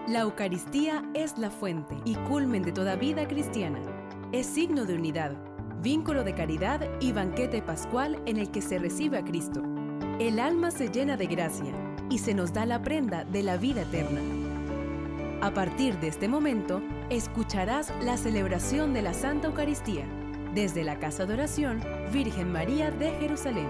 La Eucaristía es la fuente y culmen de toda vida cristiana. Es signo de unidad, vínculo de caridad y banquete pascual en el que se recibe a Cristo. El alma se llena de gracia y se nos da la prenda de la vida eterna. A partir de este momento, escucharás la celebración de la Santa Eucaristía desde la Casa de Oración Virgen María de Jerusalén.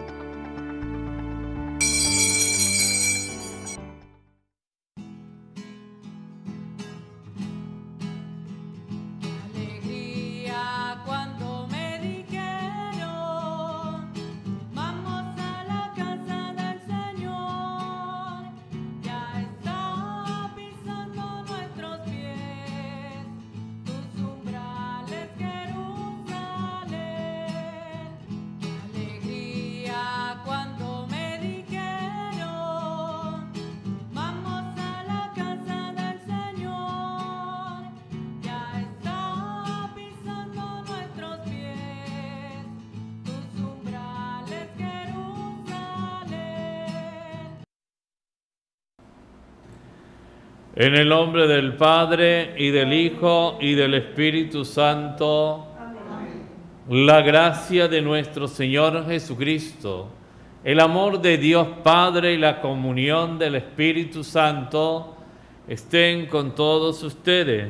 En el nombre del Padre, y del Hijo, y del Espíritu Santo. Amén. La gracia de nuestro Señor Jesucristo, el amor de Dios Padre y la comunión del Espíritu Santo estén con todos ustedes.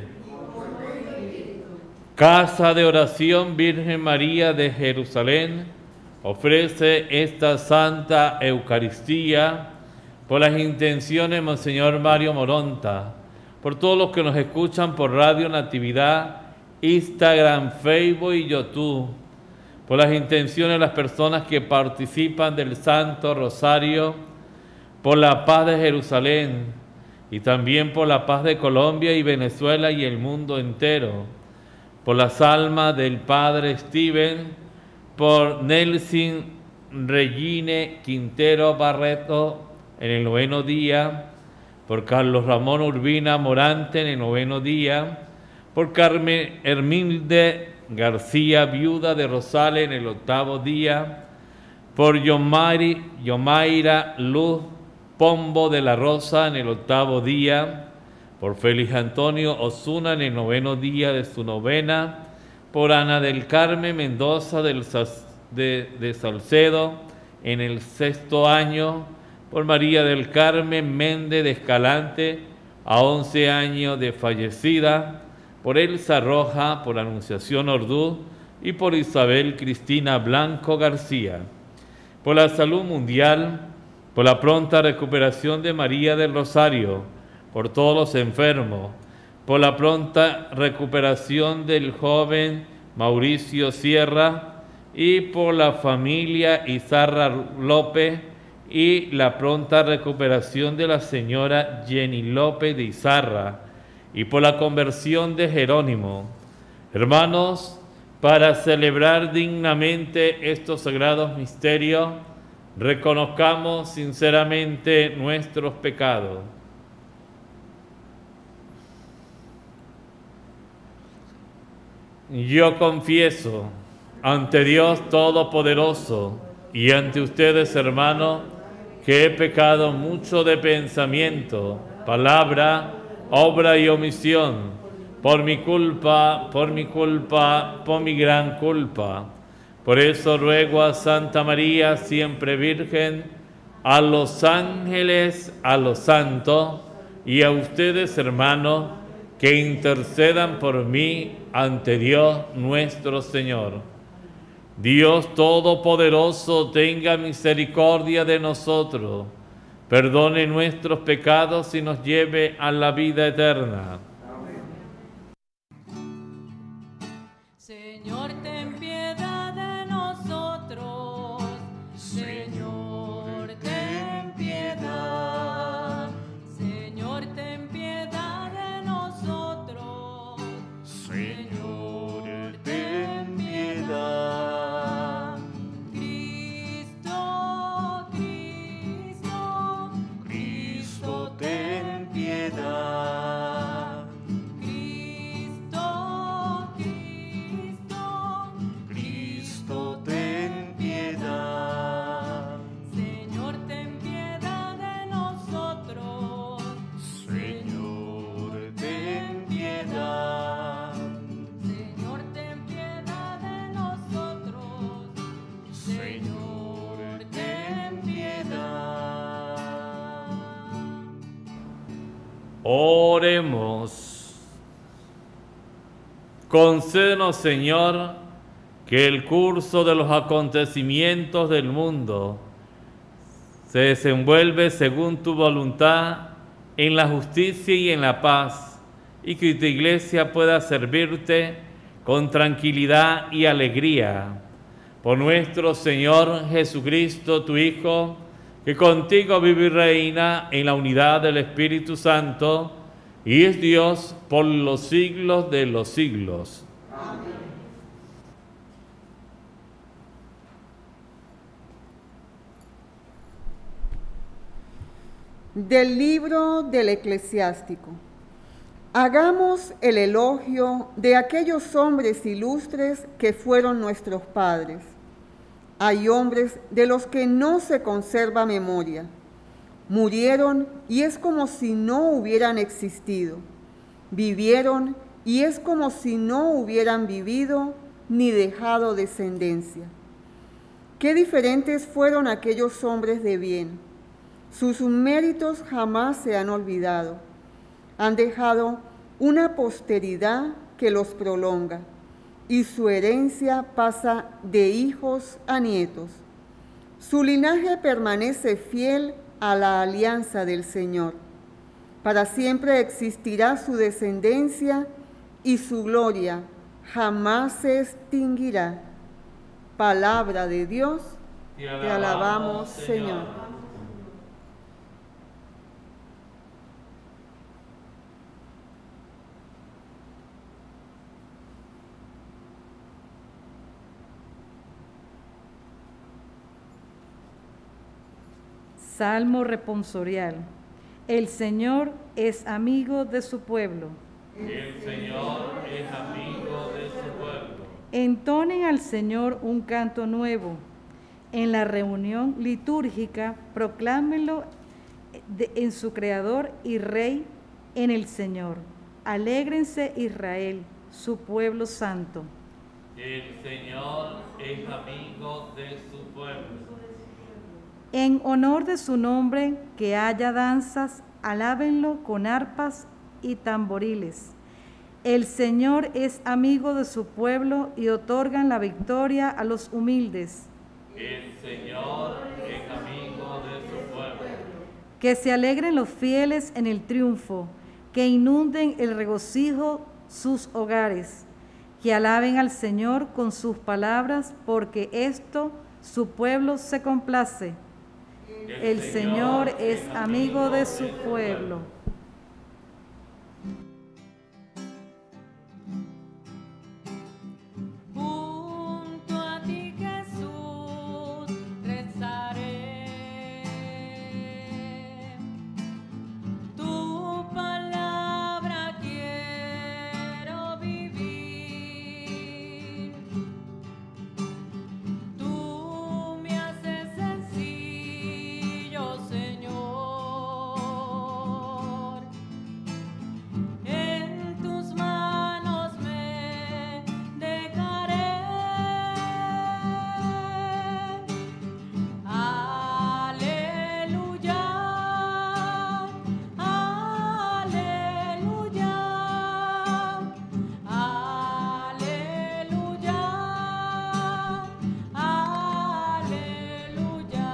Casa de Oración Virgen María de Jerusalén ofrece esta Santa Eucaristía por las intenciones de Monseñor Mario Moronta, por todos los que nos escuchan por Radio Natividad, Instagram, Facebook y YouTube, por las intenciones de las personas que participan del Santo Rosario, por la paz de Jerusalén y también por la paz de Colombia y Venezuela y el mundo entero, por las almas del Padre Steven, por Nelson Regine Quintero Barreto, en el 9º día, por Carlos Ramón Urbina Morante en el 9º día, por Carmen Hermilde García, viuda de Rosales, en el 8º día, por Yomaira Luz Pombo de la Rosa en el 8º día, por Félix Antonio Osuna en el 9º día de su novena, por Ana del Carmen Mendoza de Salcedo en el 6º año, por María del Carmen Méndez de Escalante, a 11 años de fallecida, por Elsa Roja, por Anunciación Orduz y por Isabel Cristina Blanco García, por la salud mundial, por la pronta recuperación de María del Rosario, por todos los enfermos, por la pronta recuperación del joven Mauricio Sierra y por la familia Izarra López, y la pronta recuperación de la señora Jenny López de Izarra, y por la conversión de Jerónimo. Hermanos, para celebrar dignamente estos sagrados misterios, reconozcamos sinceramente nuestros pecados. Yo confieso ante Dios Todopoderoso y ante ustedes, hermanos, que he pecado mucho de pensamiento, palabra, obra y omisión, por mi culpa, por mi gran culpa. Por eso ruego a Santa María, siempre Virgen, a los ángeles, a los santos y a ustedes, hermanos, que intercedan por mí ante Dios nuestro Señor. Dios Todopoderoso, tenga misericordia de nosotros, perdone nuestros pecados y nos lleve a la vida eterna. Señor, ten piedad de nosotros. Señor, ten piedad. Señor, ten piedad de nosotros. Señor, ten piedad. Señor, Oremos. Concédenos, Señor, que el curso de los acontecimientos del mundo se desenvuelve según tu voluntad en la justicia y en la paz, y que tu Iglesia pueda servirte con tranquilidad y alegría. Por nuestro Señor Jesucristo, tu Hijo, que contigo vive y reina en la unidad del Espíritu Santo, y es Dios por los siglos de los siglos. Amén. Del libro del Eclesiástico. Hagamos el elogio de aquellos hombres ilustres que fueron nuestros padres. Hay hombres de los que no se conserva memoria. Murieron y es como si no hubieran existido. Vivieron y es como si no hubieran vivido ni dejado descendencia. Qué diferentes fueron aquellos hombres de bien. Sus méritos jamás se han olvidado. Han dejado una posteridad que los prolonga, y su herencia pasa de hijos a nietos. Su linaje permanece fiel a la alianza del Señor. Para siempre existirá su descendencia y su gloria jamás se extinguirá. Palabra de Dios, te alabamos, Señor. Salmo responsorial. El Señor es amigo de su pueblo. El Señor es amigo de su pueblo. Entonen al Señor un canto nuevo. En la reunión litúrgica, proclámenlo en su Creador y Rey, en el Señor. Alégrense Israel, su pueblo santo. El Señor es amigo de su pueblo. En honor de su nombre, que haya danzas, alábenlo con arpas y tamboriles. El Señor es amigo de su pueblo y otorgan la victoria a los humildes. El Señor es amigo de su pueblo. Que se alegren los fieles en el triunfo, que inunden el regocijo sus hogares, que alaben al Señor con sus palabras, porque esto su pueblo se complace. El Señor es amigo de su pueblo. Junto a ti, Jesús, rezaré. Tu palabra quiero vivir. Tú me haces sencillo, Señor. En tus manos me dejaré. Aleluya, aleluya, aleluya, aleluya, aleluya,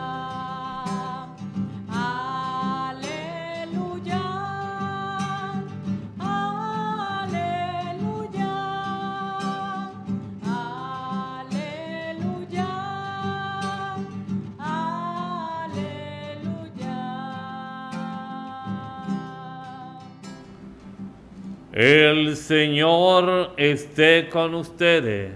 El Señor esté con ustedes.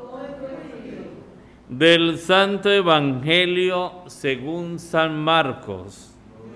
Del Santo Evangelio según San Marcos.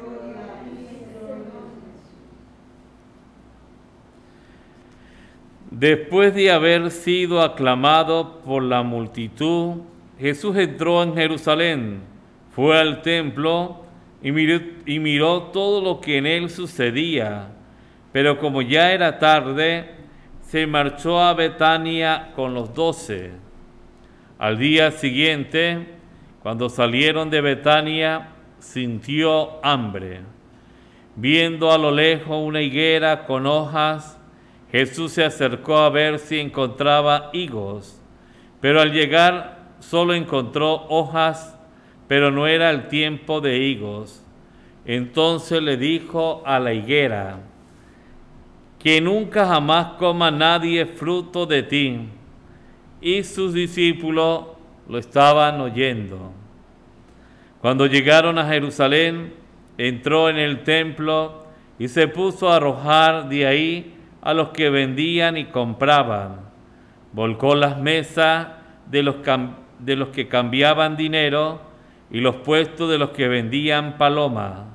Después de haber sido aclamado por la multitud, Jesús entró en Jerusalén, fue al templo y miró todo lo que en él sucedía. Pero como ya era tarde, se marchó a Betania con los 12. Al día siguiente, cuando salieron de Betania, sintió hambre. Viendo a lo lejos una higuera con hojas, Jesús se acercó a ver si encontraba higos, pero al llegar solo encontró hojas, pero no era el tiempo de higos. Entonces le dijo a la higuera: que nunca jamás coma nadie fruto de ti. Y sus discípulos lo estaban oyendo. Cuando llegaron a Jerusalén, entró en el templo y se puso a arrojar de ahí a los que vendían y compraban. Volcó las mesas de los que cambiaban dinero y los puestos de los que vendían palomas,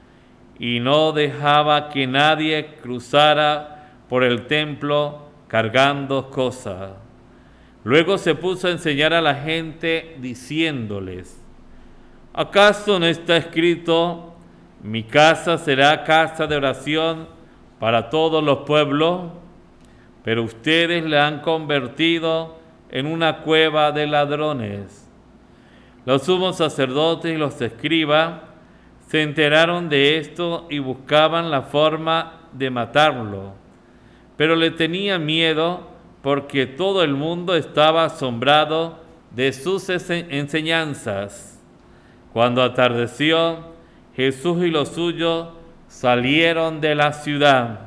y no dejaba que nadie cruzara por el templo cargando cosas. Luego se puso a enseñar a la gente diciéndoles: ¿acaso no está escrito: mi casa será casa de oración para todos los pueblos? Pero ustedes la han convertido en una cueva de ladrones. Los sumos sacerdotes y los escribas se enteraron de esto y buscaban la forma de matarlo, pero le tenían miedo porque todo el mundo estaba asombrado de sus enseñanzas. Cuando atardeció, Jesús y los suyos salieron de la ciudad.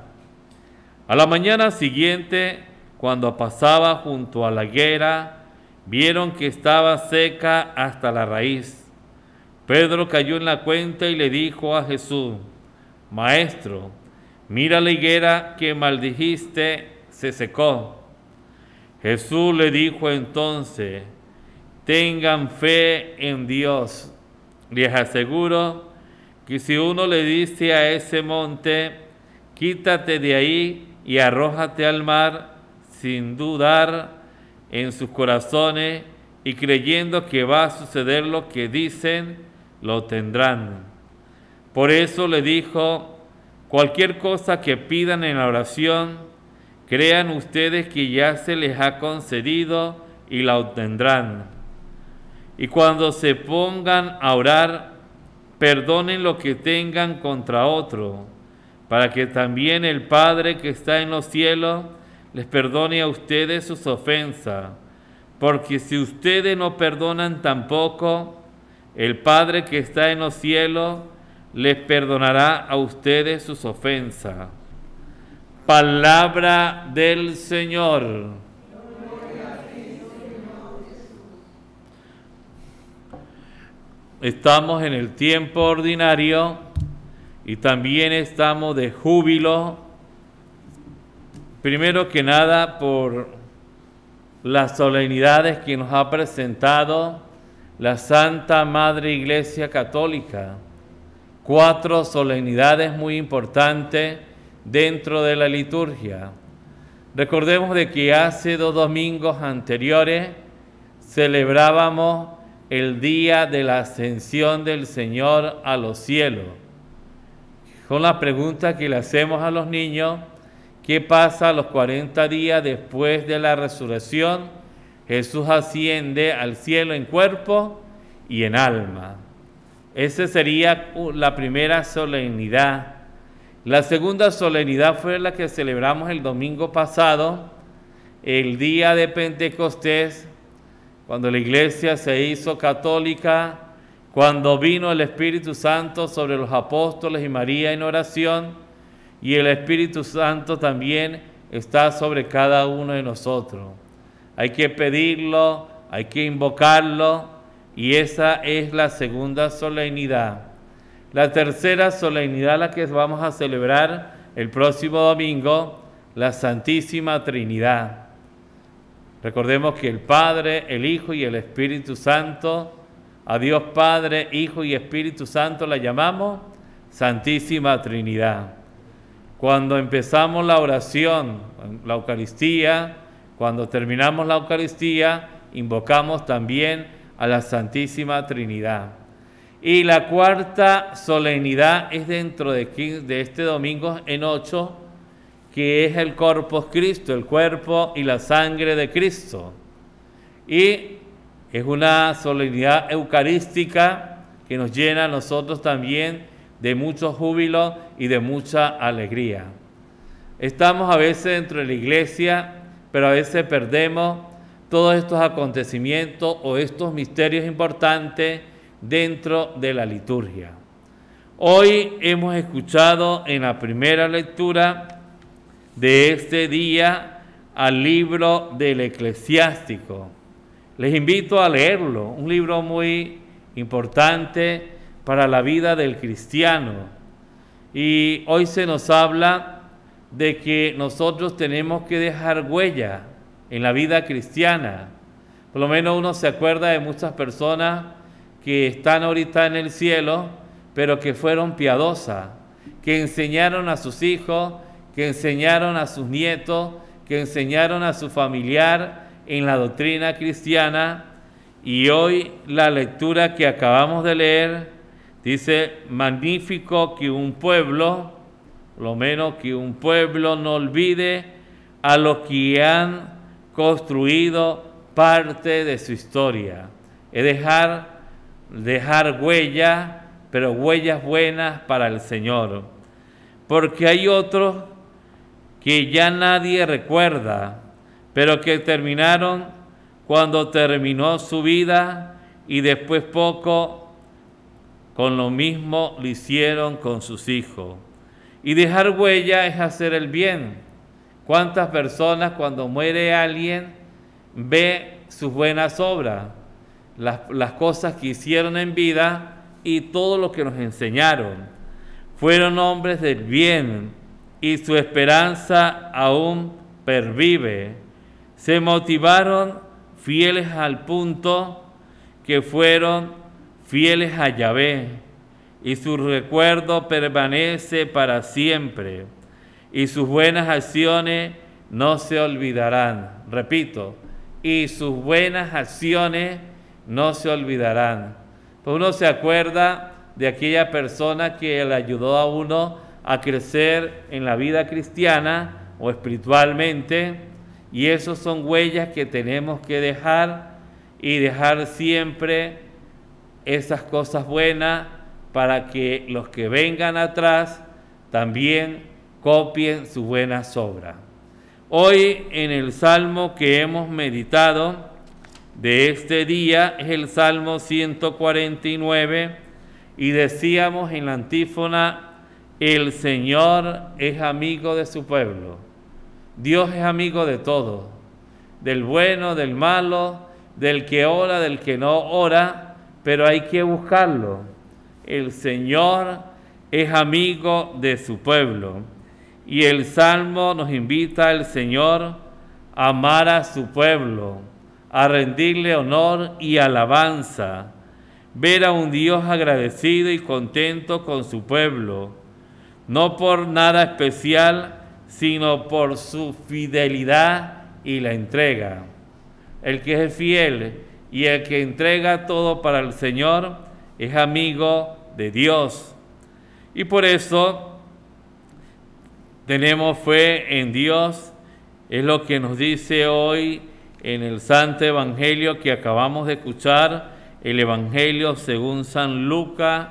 A la mañana siguiente, cuando pasaba junto a la higuera, vieron que estaba seca hasta la raíz. Pedro cayó en la cuenta y le dijo a Jesús: Maestro, mira la higuera que maldijiste, se secó. Jesús le dijo entonces: tengan fe en Dios. Les aseguro que si uno le dice a ese monte: quítate de ahí y arrójate al mar, sin dudar en sus corazones y creyendo que va a suceder lo que dicen, lo tendrán. Por eso le dijo: cualquier cosa que pidan en la oración, crean ustedes que ya se les ha concedido y la obtendrán. Y cuando se pongan a orar, perdonen lo que tengan contra otro, para que también el Padre que está en los cielos les perdone a ustedes sus ofensas. Porque si ustedes no perdonan tampoco, el Padre que está en los cielos les perdonará a ustedes sus ofensas. Palabra del Señor. Estamos en el tiempo ordinario y también estamos de júbilo, primero que nada por las solemnidades que nos ha presentado la Santa Madre Iglesia Católica. 4 solemnidades muy importantes dentro de la liturgia. Recordemos de que hace 2 domingos anteriores celebrábamos el día de la ascensión del Señor a los cielos. Con la pregunta que le hacemos a los niños: ¿qué pasa a los 40 días después de la resurrección? Jesús asciende al cielo en cuerpo y en alma. Esa sería la primera solemnidad. La segunda solemnidad fue la que celebramos el domingo pasado, el día de Pentecostés, cuando la iglesia se hizo católica, cuando vino el Espíritu Santo sobre los apóstoles y María en oración, y el Espíritu Santo también está sobre cada uno de nosotros. Hay que pedirlo, hay que invocarlo, y esa es la segunda solemnidad. La tercera solemnidad, la que vamos a celebrar el próximo domingo, la Santísima Trinidad. Recordemos que el Padre, el Hijo y el Espíritu Santo, a Dios Padre, Hijo y Espíritu Santo la llamamos Santísima Trinidad. Cuando empezamos la oración, la Eucaristía, cuando terminamos la Eucaristía, invocamos también a la Santísima Trinidad. Y la cuarta solemnidad es dentro de este domingo en 8, que es el Corpus Christi, el cuerpo y la sangre de Cristo. Y es una solemnidad eucarística que nos llena a nosotros también de mucho júbilo y de mucha alegría. Estamos a veces dentro de la iglesia, pero a veces perdemos todos estos acontecimientos o estos misterios importantes dentro de la liturgia. Hoy hemos escuchado en la primera lectura de este día al libro del Eclesiástico. Les invito a leerlo, un libro muy importante para la vida del cristiano. Y hoy se nos habla de que nosotros tenemos que dejar huella en la vida cristiana. Por lo menos uno se acuerda de muchas personas que están ahorita en el cielo, pero que fueron piadosas, que enseñaron a sus hijos, que enseñaron a sus nietos, que enseñaron a su familiar en la doctrina cristiana. Y hoy la lectura que acabamos de leer dice: magnífico que un pueblo, lo menos que un pueblo no olvide a los que han construido parte de su historia. Es dejar huellas, pero huellas buenas para el Señor. Porque hay otros que ya nadie recuerda, pero que terminaron cuando terminó su vida y después poco con lo mismo lo hicieron con sus hijos. Y dejar huella es hacer el bien. ¿Cuántas personas cuando muere alguien ve sus buenas obras, las cosas que hicieron en vida y todo lo que nos enseñaron? Fueron hombres del bien y su esperanza aún pervive. Se motivaron fieles al punto que fueron fieles a Yahvé, y su recuerdo permanece para siempre, y sus buenas acciones no se olvidarán. Repito, y sus buenas acciones no se olvidarán. Pues uno se acuerda de aquella persona que le ayudó a uno a crecer en la vida cristiana o espiritualmente, y esas son huellas que tenemos que dejar, y dejar siempre esas cosas buenas para que los que vengan atrás también copien sus buenas obras. Hoy en el salmo que hemos meditado de este día es el Salmo 149, y decíamos en la antífona: el Señor es amigo de su pueblo. Dios es amigo de todo, del bueno, del malo, del que ora, del que no ora, pero hay que buscarlo. El Señor es amigo de su pueblo. Y el Salmo nos invita al Señor a amar a su pueblo, a rendirle honor y alabanza, ver a un Dios agradecido y contento con su pueblo, no por nada especial, sino por su fidelidad y la entrega. El que es fiel y el que entrega todo para el Señor es amigo de Dios. Y por eso tenemos fe en Dios. Es lo que nos dice hoy en el Santo Evangelio que acabamos de escuchar, el Evangelio según San Lucas,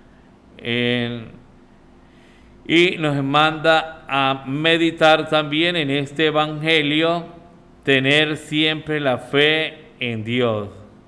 y nos manda a meditar también en este Evangelio, tener siempre la fe en Dios.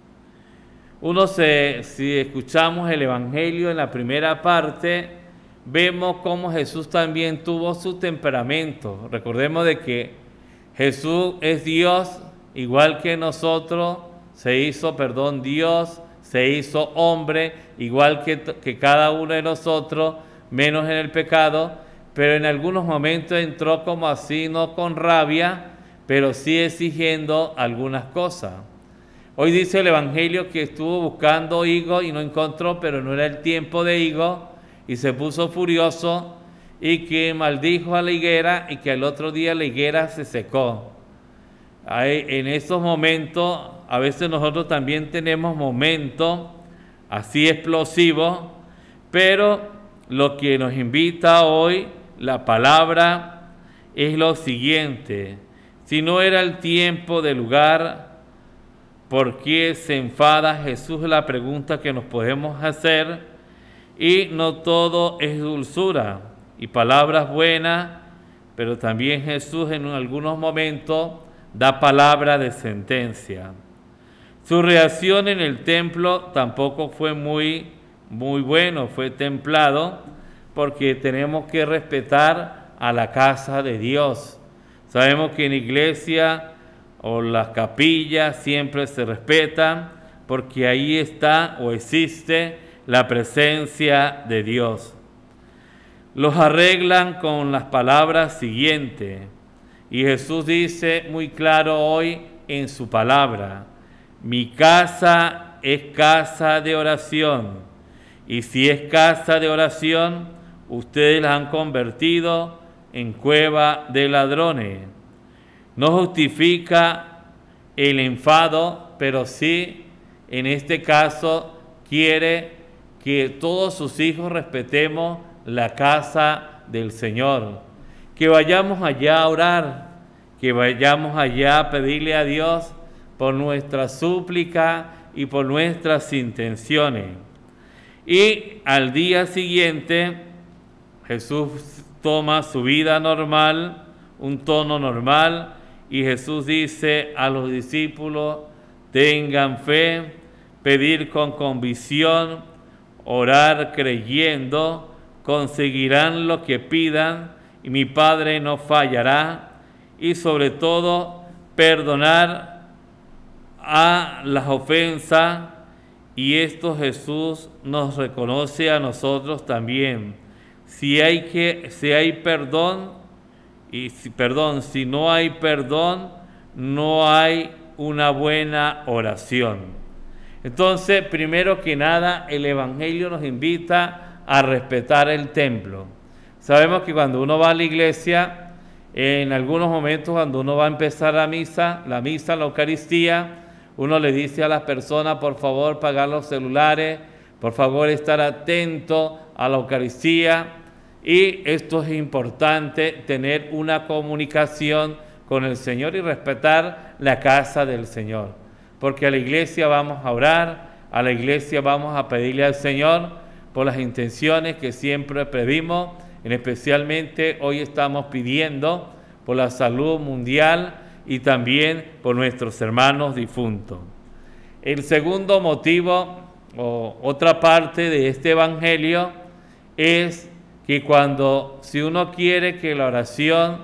Si escuchamos el Evangelio en la primera parte, vemos cómo Jesús también tuvo su temperamento. Recordemos de que Jesús es Dios, igual que nosotros, Dios se hizo hombre, igual que cada uno de nosotros, menos en el pecado, pero en algunos momentos entró como así, no con rabia, pero sí exigiendo algunas cosas. Hoy dice el Evangelio que estuvo buscando higo y no encontró, pero no era el tiempo de higo, y se puso furioso y que maldijo a la higuera, y que al otro día la higuera se secó. En esos momentos, a veces nosotros también tenemos momentos así explosivos, pero lo que nos invita hoy la palabra es lo siguiente: si no era el tiempo del lugar, ¿por qué se enfada Jesús? Es la pregunta que nos podemos hacer. Y no todo es dulzura y palabras buenas, pero también Jesús en algunos momentos da palabra de sentencia. Su reacción en el templo tampoco fue muy bueno, fue templado, porque tenemos que respetar a la casa de Dios. Sabemos que en la iglesia o las capillas siempre se respetan, porque ahí está o existe la presencia de Dios. Los arreglan con las palabras siguientes, y Jesús dice muy claro hoy en su palabra: mi casa es casa de oración, y si es casa de oración, ustedes la han convertido en cueva de ladrones. No justifica el enfado, pero sí, en este caso, quiere que todos sus hijos respetemos la casa del Señor, que vayamos allá a orar, que vayamos allá a pedirle a Dios por nuestra súplica y por nuestras intenciones. Y al día siguiente, Jesús toma su vida normal, un tono normal, y Jesús dice a los discípulos: tengan fe, pedir con convicción, orar creyendo, conseguirán lo que pidan, y mi Padre no fallará. Y sobre todo, perdonar a las ofensas, y esto Jesús nos reconoce a nosotros también. Si hay perdón, si no hay perdón, no hay una buena oración. Entonces, primero que nada, el Evangelio nos invita a respetar el templo. Sabemos que cuando uno va a la iglesia, en algunos momentos cuando uno va a empezar la misa, la Eucaristía, uno le dice a las personas: por favor, apagar los celulares, por favor, estar atento a la Eucaristía. Y esto es importante, tener una comunicación con el Señor y respetar la casa del Señor. Porque a la iglesia vamos a orar, a la iglesia vamos a pedirle al Señor por las intenciones que siempre pedimos, especialmente hoy estamos pidiendo por la salud mundial y también por nuestros hermanos difuntos. El segundo motivo, o otra parte de este Evangelio, es que si uno quiere que la oración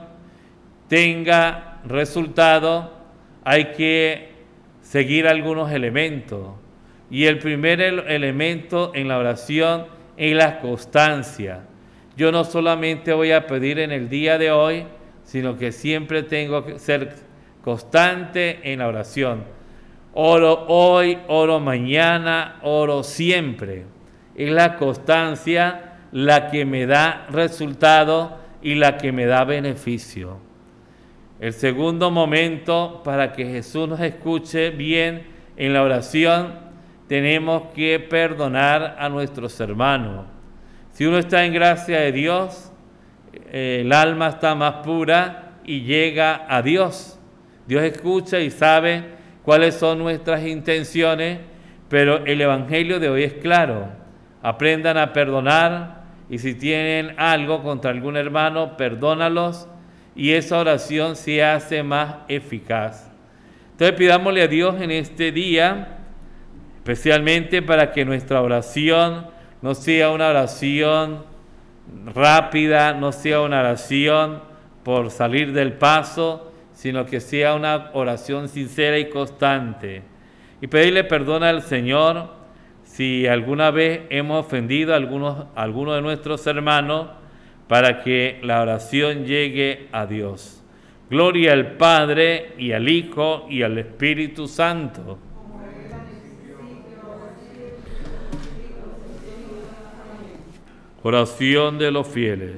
tenga resultado, hay que seguir algunos elementos. Y el primer elemento en la oración es la constancia. Yo no solamente voy a pedir en el día de hoy, sino que siempre tengo que ser constante en la oración. Oro hoy, oro mañana, oro siempre. Es la constancia la que me da resultado y la que me da beneficio. El segundo momento, para que Jesús nos escuche bien en la oración, tenemos que perdonar a nuestros hermanos. Si uno está en gracia de Dios, el alma está más pura y llega a Dios. Dios escucha y sabe cuáles son nuestras intenciones, pero el Evangelio de hoy es claro: aprendan a perdonar, y si tienen algo contra algún hermano, perdónalos, y esa oración se hace más eficaz. Entonces pidámosle a Dios en este día, especialmente para que nuestra oración no sea una oración rápida, no sea una oración por salir del paso, sino que sea una oración sincera y constante. Y pedirle perdón al Señor si alguna vez hemos ofendido a alguno de nuestros hermanos, para que la oración llegue a Dios. Gloria al Padre, y al Hijo, y al Espíritu Santo. Oración de los fieles.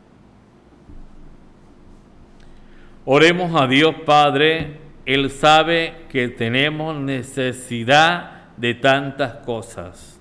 Oremos a Dios Padre. Él sabe que tenemos necesidad de tantas cosas.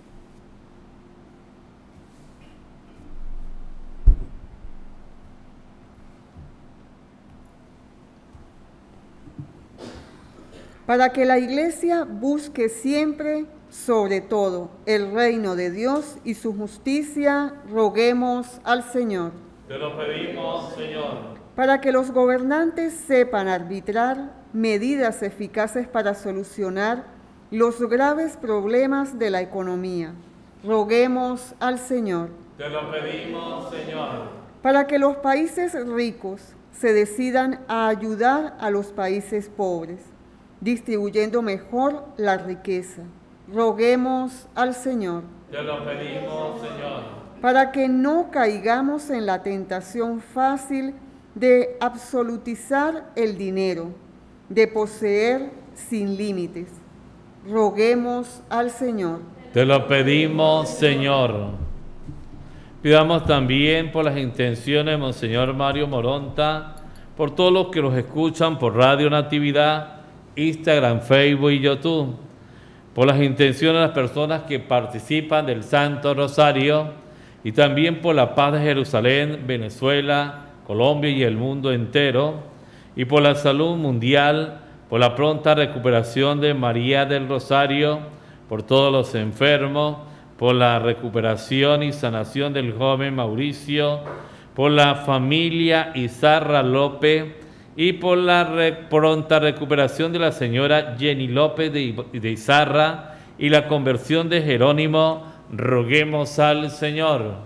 Para que la Iglesia busque siempre sobre todo el reino de Dios y su justicia, roguemos al Señor. Te lo pedimos, Señor. Para que los gobernantes sepan arbitrar medidas eficaces para solucionar los graves problemas de la economía, roguemos al Señor. Te lo pedimos, Señor. Para que los países ricos se decidan a ayudar a los países pobres, distribuyendo mejor la riqueza, roguemos al Señor. Te lo pedimos, Señor. Para que no caigamos en la tentación fácil de absolutizar el dinero, de poseer sin límites, roguemos al Señor. Te lo pedimos, Señor. Pidamos también por las intenciones de Monseñor Mario Moronta, por todos los que nos escuchan por Radio Natividad, Instagram, Facebook y YouTube, por las intenciones de las personas que participan del Santo Rosario y también por la paz de Jerusalén, Venezuela, Colombia y el mundo entero, y por la salud mundial, por la pronta recuperación de María del Rosario, por todos los enfermos, por la recuperación y sanación del joven Mauricio, por la familia Izarra López y por la pronta recuperación de la señora Jenny López de Izarra y la conversión de Jerónimo, roguemos al Señor.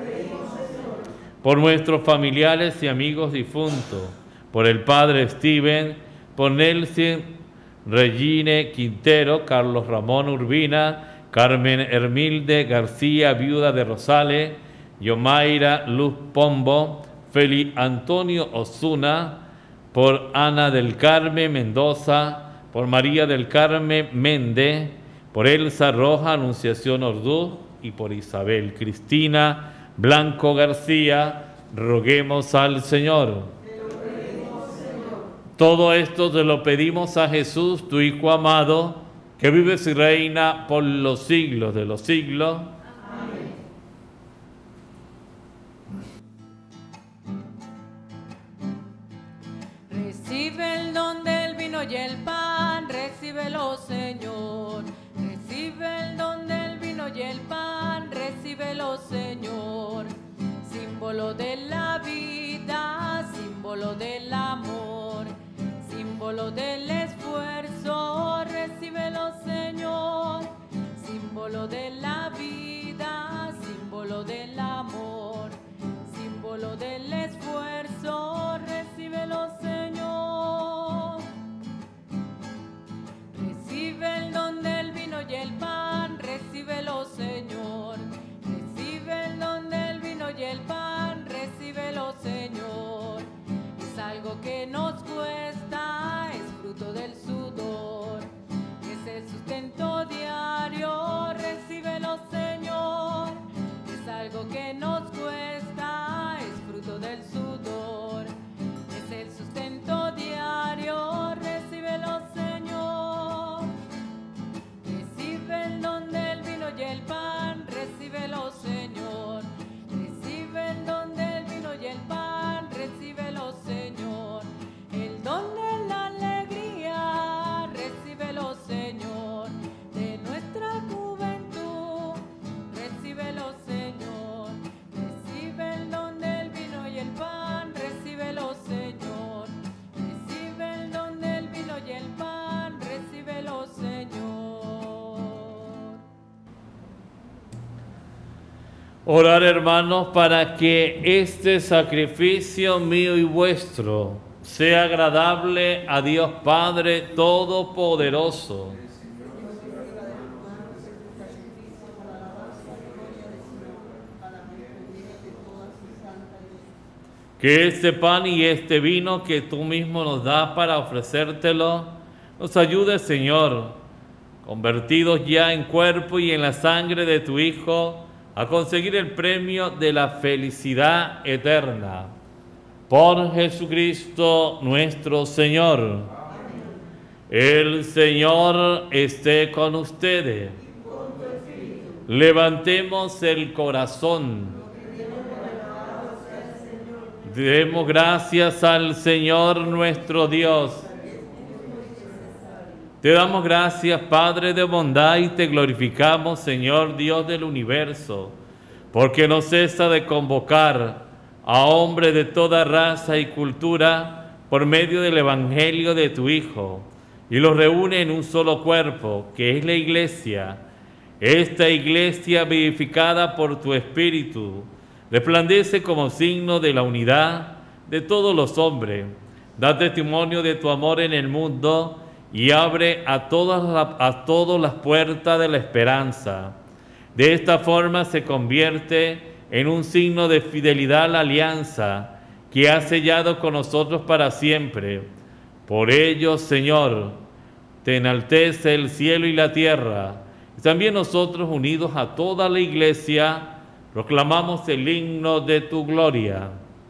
Por nuestros familiares y amigos difuntos, por el padre Steven, por Nelson Regine Quintero, Carlos Ramón Urbina, Carmen Hermilde García, viuda de Rosales, Yomaira Luz Pombo, Feli Antonio Osuna, por Ana del Carmen Mendoza, por María del Carmen Méndez, por Elsa Roja Anunciación Orduz y por Isabel Cristina Blanco García, roguemos al Señor. Todo esto te lo pedimos a Jesús, tu Hijo amado, que vives y reina por los siglos de los siglos. Amén. Recibe el don del vino y el pan, recíbelo, Señor. Recibe el don del vino y el pan, recíbelo, Señor. Símbolo de la vida, símbolo del amor, símbolo del esfuerzo, recíbelo, Señor. Símbolo de la vida, símbolo del amor, símbolo del esfuerzo, recíbelo, Señor. Recibe el don del vino y el pan, recíbelo, Señor. Recibe el don del vino y el pan, recíbelo, Señor. Es algo que nos cuesta, es fruto del sudor, es el sustento diario, recíbelo, Señor. Es algo que nos cuesta, es fruto del sudor, es el sustento diario, recíbelo, Señor. Recibe el don del vino y el pan, recíbelo, Señor. Recibe el don del vino y el pan, recíbelo, Señor. El don de la alegría, recíbelo, Señor. De nuestra juventud, recíbelo, Señor. Recibe el don del vino y el pan, recíbelo, Señor. Recibe el don del vino y el pan, recíbelo, Señor. Orar, hermanos, para que este sacrificio mío y vuestro sea agradable a Dios Padre Todopoderoso. Que este pan y este vino que tú mismo nos das para ofrecértelo, nos ayude, Señor, convertidos ya en cuerpo y en la sangre de tu Hijo, a conseguir el premio de la felicidad eterna. Por Jesucristo nuestro Señor. Amén. El Señor esté con ustedes. Levantemos el corazón. Demos gracias al Señor nuestro Dios. Te damos gracias, Padre de bondad, y te glorificamos, Señor Dios del universo, porque no cesa de convocar a hombres de toda raza y cultura por medio del Evangelio de tu Hijo, y los reúne en un solo cuerpo, que es la Iglesia. Esta Iglesia, vivificada por tu Espíritu, resplandece como signo de la unidad de todos los hombres. Da testimonio de tu amor en el mundo y abre a todas las puertas de la esperanza. De esta forma se convierte en un signo de fidelidad a la alianza que has sellado con nosotros para siempre. Por ello, Señor, te enaltece el cielo y la tierra, y también nosotros, unidos a toda la Iglesia, proclamamos el himno de tu gloria.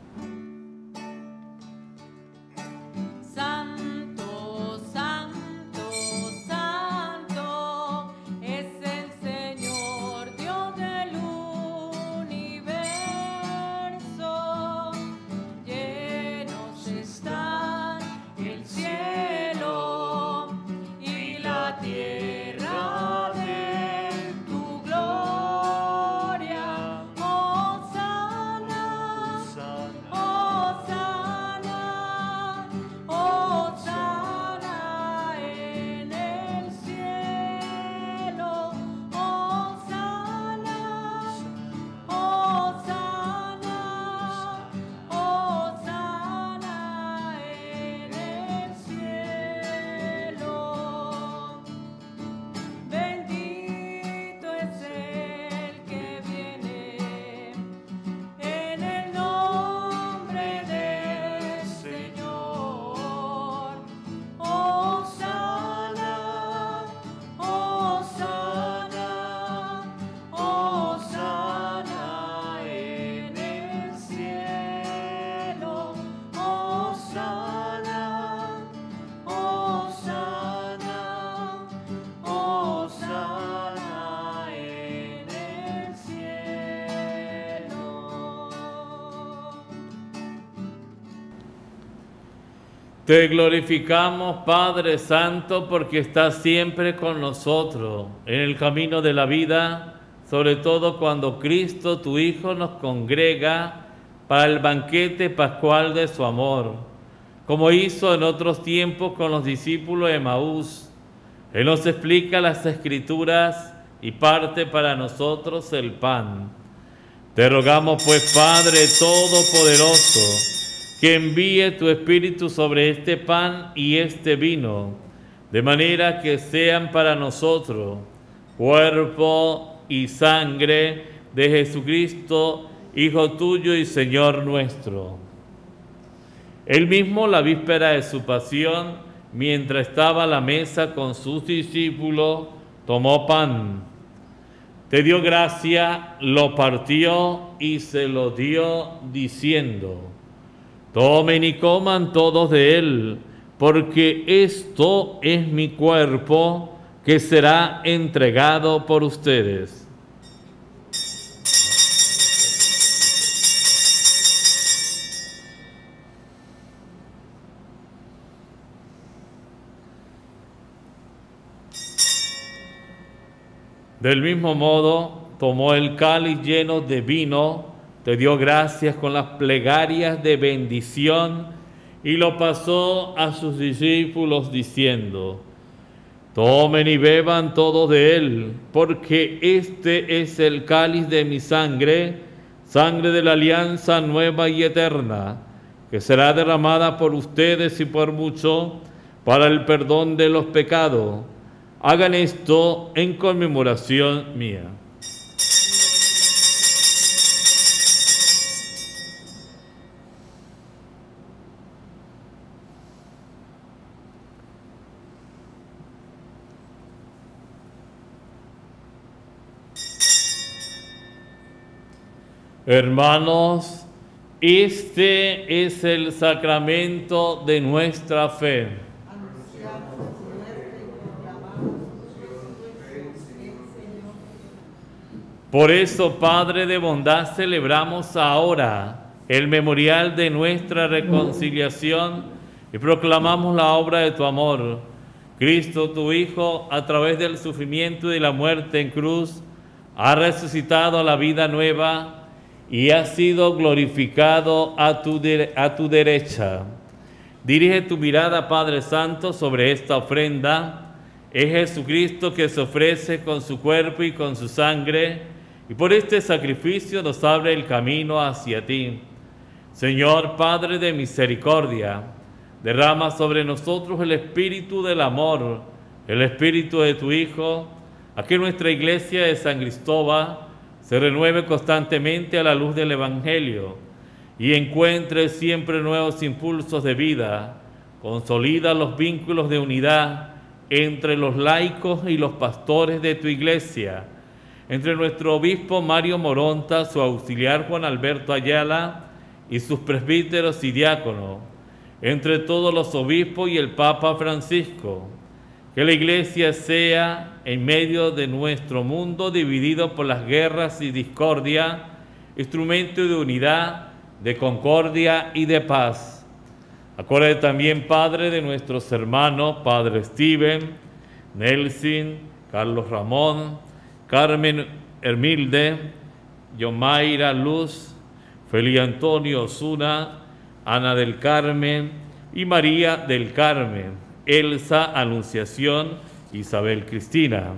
Te glorificamos, Padre Santo, porque estás siempre con nosotros en el camino de la vida, sobre todo cuando Cristo, tu Hijo, nos congrega para el banquete pascual de su amor, como hizo en otros tiempos con los discípulos de Emaús. Él nos explica las Escrituras y parte para nosotros el pan. Te rogamos, pues, Padre Todopoderoso, que envíe tu Espíritu sobre este pan y este vino, de manera que sean para nosotros cuerpo y sangre de Jesucristo, Hijo tuyo y Señor nuestro. Él mismo, la víspera de su pasión, mientras estaba a la mesa con sus discípulos, tomó pan, te dio gracia, lo partió y se lo dio diciendo: tomen y coman todos de él, porque esto es mi cuerpo que será entregado por ustedes. Del mismo modo, tomó el cáliz lleno de vino, te dio gracias con las plegarias de bendición y lo pasó a sus discípulos diciendo: tomen y beban todos de él, porque este es el cáliz de mi sangre, sangre de la alianza nueva y eterna, que será derramada por ustedes y por muchos para el perdón de los pecados. Hagan esto en conmemoración mía. Hermanos, este es el sacramento de nuestra fe. Por eso, Padre de bondad, celebramos ahora el memorial de nuestra reconciliación y proclamamos la obra de tu amor. Cristo, tu Hijo, a través del sufrimiento y de la muerte en cruz, ha resucitado a la vida nueva y ha sido glorificado a tu derecha. Dirige tu mirada, Padre Santo, sobre esta ofrenda. Es Jesucristo que se ofrece con su cuerpo y con su sangre, y por este sacrificio nos abre el camino hacia ti. Señor, Padre de misericordia, derrama sobre nosotros el espíritu del amor, el espíritu de tu Hijo, a que nuestra iglesia de San Cristóbal se renueve constantemente a la luz del Evangelio y encuentre siempre nuevos impulsos de vida. Consolida los vínculos de unidad entre los laicos y los pastores de tu iglesia, entre nuestro obispo Mario Moronta, su auxiliar Juan Alberto Ayala y sus presbíteros y diáconos, entre todos los obispos y el Papa Francisco. Que la iglesia sea, en medio de nuestro mundo dividido por las guerras y discordia, instrumento de unidad, de concordia y de paz. Acuérdate también, Padre, de nuestros hermanos, Padre Steven, Nelson, Carlos Ramón, Carmen Hermilde, Yomaira Luz, Feli Antonio Osuna, Ana del Carmen y María del Carmen, Elsa Anunciación, Isabel Cristina,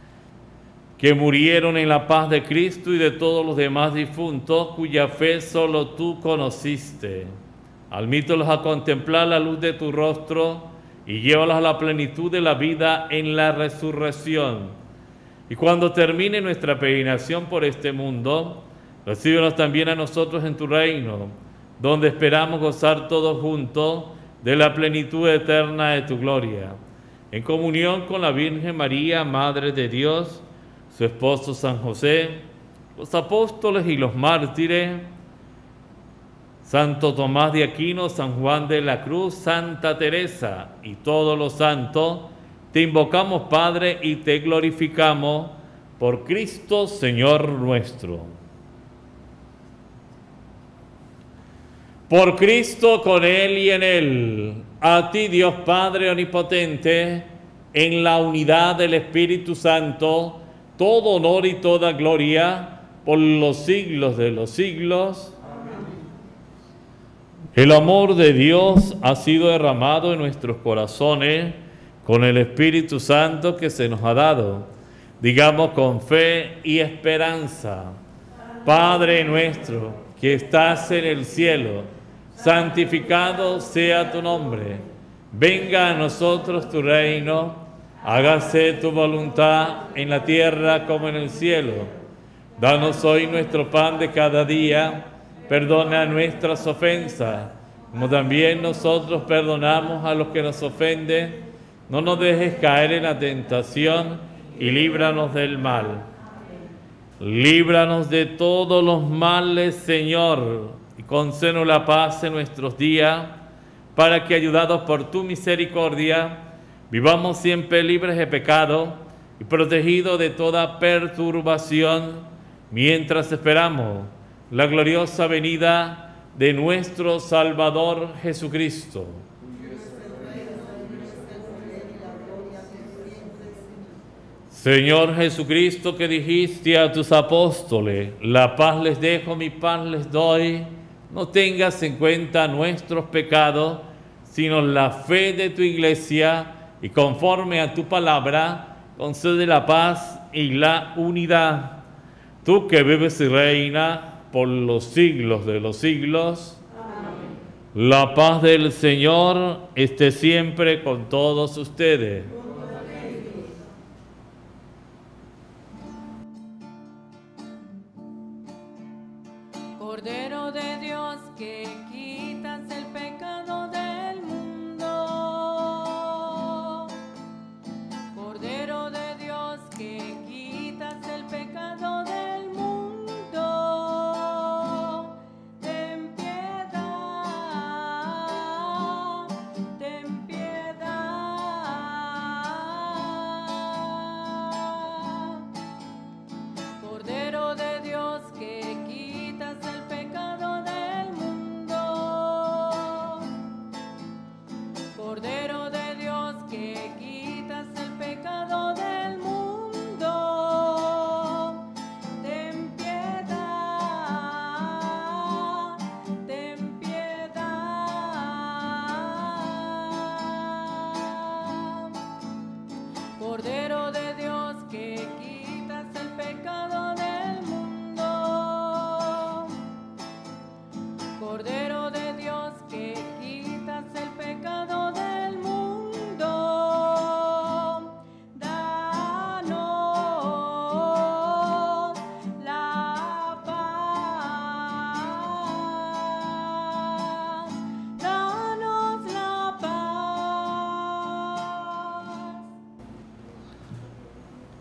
que murieron en la paz de Cristo, y de todos los demás difuntos cuya fe solo tú conociste. Admítelos a contemplar la luz de tu rostro y llévalos a la plenitud de la vida en la resurrección. Y cuando termine nuestra peregrinación por este mundo, recíbenos también a nosotros en tu reino, donde esperamos gozar todos juntos de la plenitud eterna de tu gloria, en comunión con la Virgen María, Madre de Dios, su esposo San José, los apóstoles y los mártires, Santo Tomás de Aquino, San Juan de la Cruz, Santa Teresa y todos los santos. Te invocamos, Padre, y te glorificamos por Cristo, Señor nuestro. Por Cristo, con Él y en Él, a ti, Dios Padre omnipotente, en la unidad del Espíritu Santo, todo honor y toda gloria por los siglos de los siglos. Amén. El amor de Dios ha sido derramado en nuestros corazones con el Espíritu Santo que se nos ha dado. Digamos con fe y esperanza: Padre nuestro que estás en el cielo, santificado sea tu nombre. Venga a nosotros tu reino, hágase tu voluntad en la tierra como en el cielo. Danos hoy nuestro pan de cada día, perdona nuestras ofensas, como también nosotros perdonamos a los que nos ofenden. No nos dejes caer en la tentación y líbranos del mal. Líbranos de todos los males, Señor, y concédenos la paz en nuestros días, para que, ayudados por tu misericordia, vivamos siempre libres de pecado y protegidos de toda perturbación, mientras esperamos la gloriosa venida de nuestro Salvador Jesucristo. Señor Jesucristo, que dijiste a tus apóstoles: la paz les dejo, mi paz les doy, no tengas en cuenta nuestros pecados, sino la fe de tu iglesia, y conforme a tu palabra, concede la paz y la unidad. Tú que vives y reinas por los siglos de los siglos. Amén. La paz del Señor esté siempre con todos ustedes. Cordero de Dios, que quitas el pecado del mundo. Cordero de Dios, que quitas el pecado del mundo. Ten piedad, ten piedad.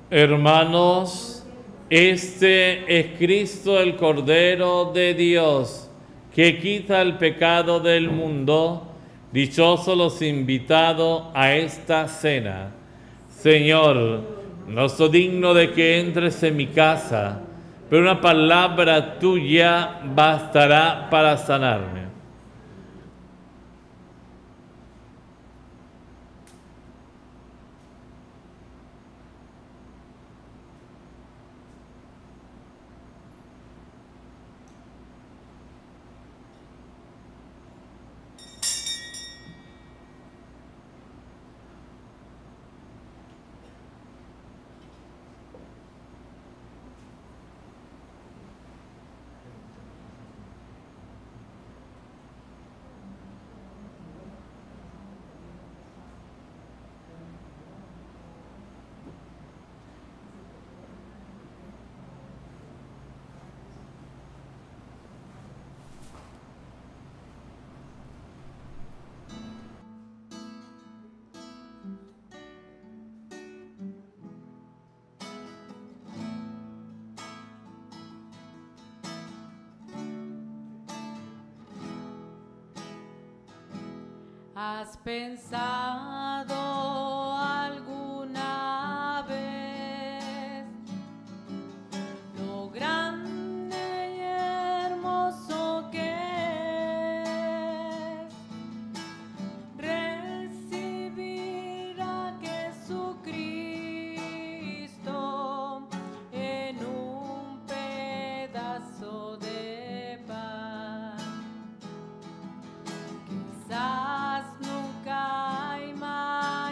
Hermanos, este es Cristo, el Cordero de Dios, que quita el pecado del mundo. Dichosos los invitados a esta cena. Señor, no soy digno de que entres en mi casa, pero una palabra tuya bastará para sanarme. ¿Has pensado alguna vez lo grande y hermoso que es recibir a Jesucristo en un pedazo de pan? Quizás nunca imaginé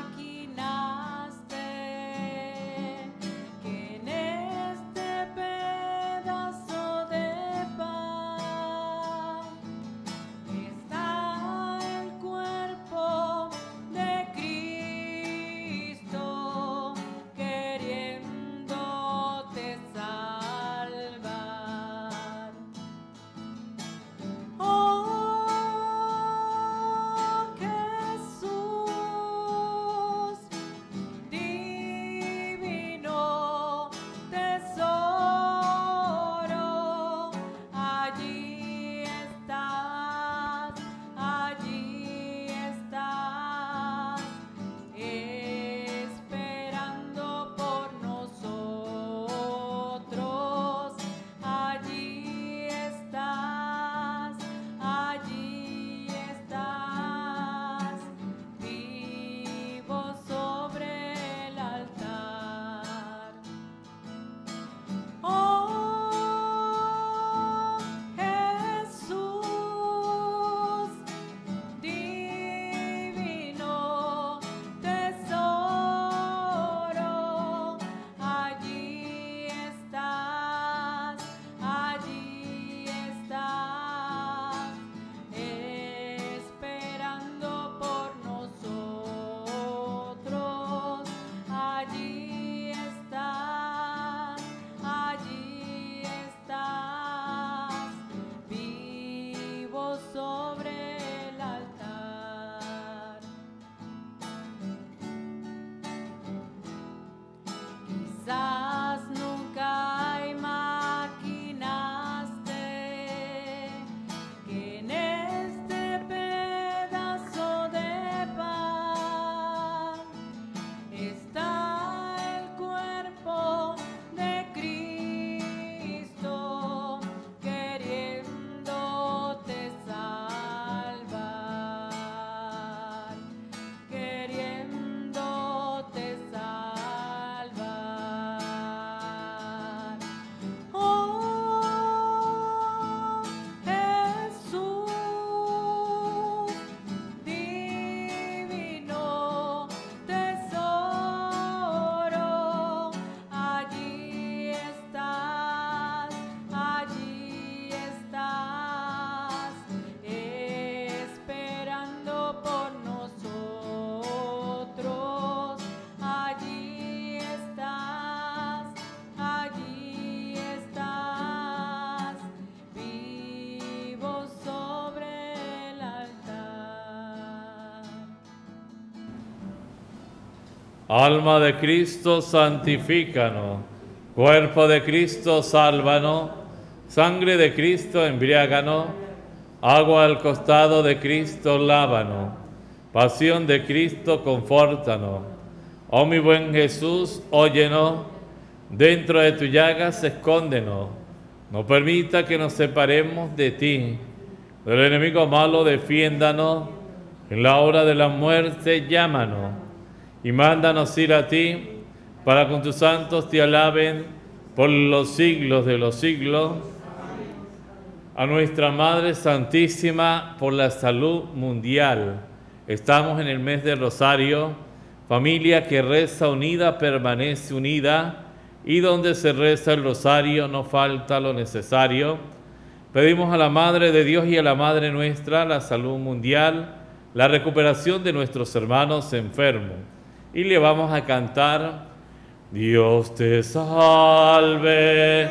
Alma de Cristo, santifícanos. Cuerpo de Cristo, sálvanos. Sangre de Cristo, embriáganos. Agua al costado de Cristo, lávanos. Pasión de Cristo, confórtanos. Oh mi buen Jesús, óyenos. Dentro de tu llagas, escóndenos. No permita que nos separemos de ti. Del enemigo malo, defiéndanos. En la hora de la muerte, llámanos. Y mándanos ir a ti, para con tus santos te alaben por los siglos de los siglos. A nuestra Madre Santísima, por la salud mundial. Estamos en el mes del Rosario, familia que reza unida permanece unida, y donde se reza el Rosario no falta lo necesario. Pedimos a la Madre de Dios y a la Madre nuestra la salud mundial, la recuperación de nuestros hermanos enfermos. Y le vamos a cantar: Dios te salve,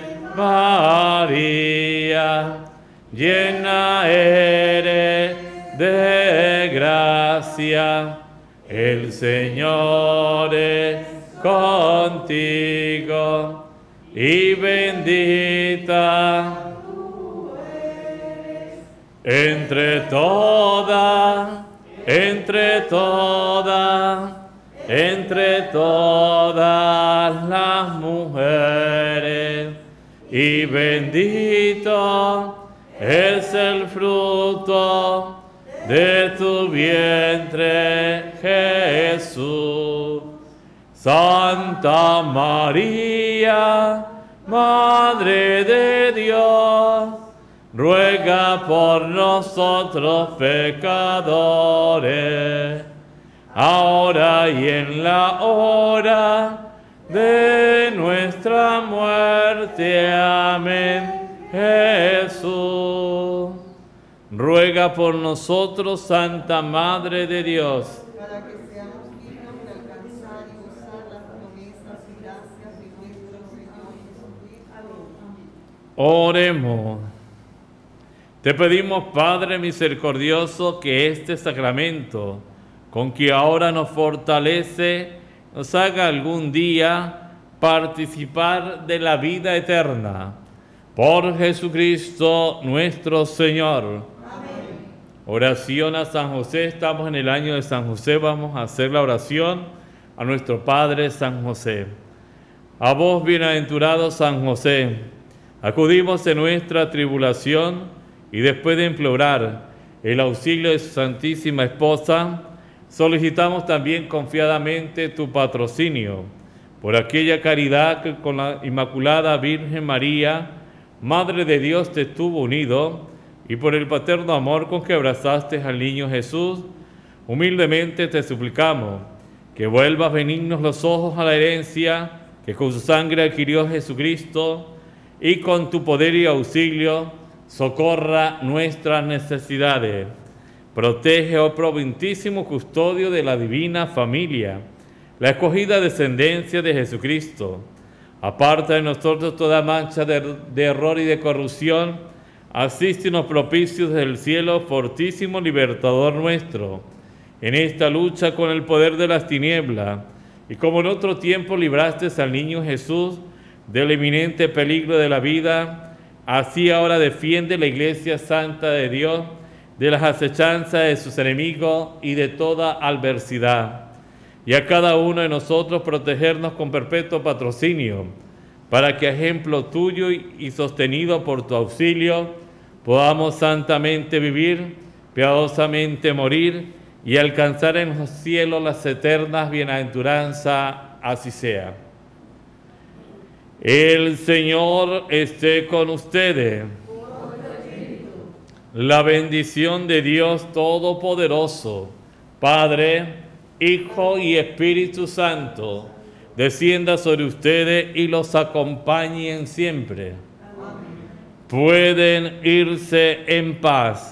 María, llena eres de gracia, el Señor es contigo, y bendita entre todas las mujeres, y bendito es el fruto de tu vientre, Jesús. Santa María, Madre de Dios, ruega por nosotros pecadores, ahora y en la hora de nuestra muerte. Amén. Jesús, ruega por nosotros, Santa Madre de Dios, para que seamos dignos de alcanzar y gozar las promesas y gracias de nuestro Señor Jesucristo. Amén. oremos. Te pedimos, Padre misericordioso, que este sacramento, con que ahora nos fortalece, nos haga algún día participar de la vida eterna. Por Jesucristo nuestro Señor. Amén. Oración a San José. Estamos en el año de San José. Vamos a hacer la oración a nuestro Padre San José. A vos, bienaventurado San José, acudimos en nuestra tribulación y después de implorar el auxilio de su Santísima Esposa, solicitamos también confiadamente tu patrocinio por aquella caridad que con la Inmaculada Virgen María, Madre de Dios, te estuvo unido, y por el paterno amor con que abrazaste al niño Jesús. Humildemente te suplicamos que vuelvas benignos los ojos a la herencia que con su sangre adquirió Jesucristo, y con tu poder y auxilio socorra nuestras necesidades. Protege, oh proventísimo custodio de la divina familia, la escogida descendencia de Jesucristo. Aparta de nosotros toda mancha de error y de corrupción. Asístenos propicios del cielo, fortísimo libertador nuestro, en esta lucha con el poder de las tinieblas. Y como en otro tiempo libraste al niño Jesús del inminente peligro de la vida, así ahora defiende la Iglesia Santa de Dios de las acechanzas de sus enemigos y de toda adversidad. Y a cada uno de nosotros protegernos con perpetuo patrocinio, para que a ejemplo tuyo y sostenido por tu auxilio, podamos santamente vivir, piadosamente morir y alcanzar en los cielos las eternas bienaventuranzas. Así sea. El Señor esté con ustedes. La bendición de Dios Todopoderoso, Padre, Hijo y Espíritu Santo, descienda sobre ustedes y los acompañen siempre. Amén. Pueden irse en paz.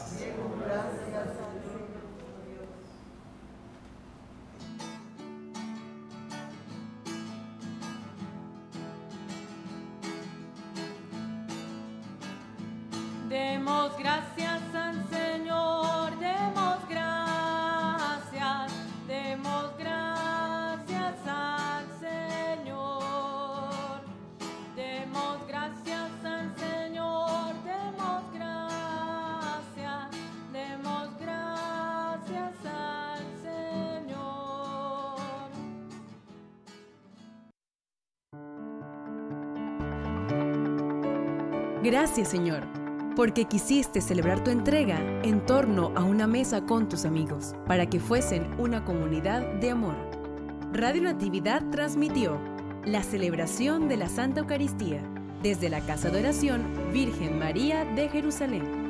Demos gracias al Señor, demos gracias a Gracias, Señor, porque quisiste celebrar tu entrega en torno a una mesa con tus amigos, para que fuesen una comunidad de amor. Radio Natividad transmitió la celebración de la Santa Eucaristía desde la Casa de Oración Virgen María de Jerusalén.